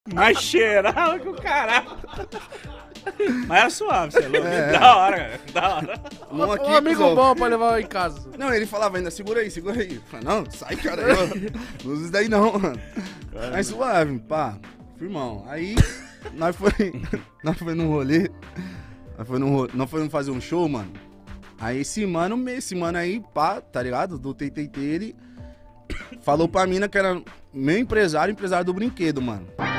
Mas cheirava que o caralho. Mas era suave, você é louco. Da hora, cara. Da hora. Um amigo bom pra levar em casa. Não, ele falava ainda, segura aí, segura aí. Eu falei, não, sai, cara. Não usa isso daí não, mano. Mas suave, pá. Firmão. Aí, nós foi num rolê. Nós fomos fazer um show, mano. Aí esse mano aí, pá, tá ligado? Do TTT, ele falou pra mina que era meu empresário do brinquedo, mano.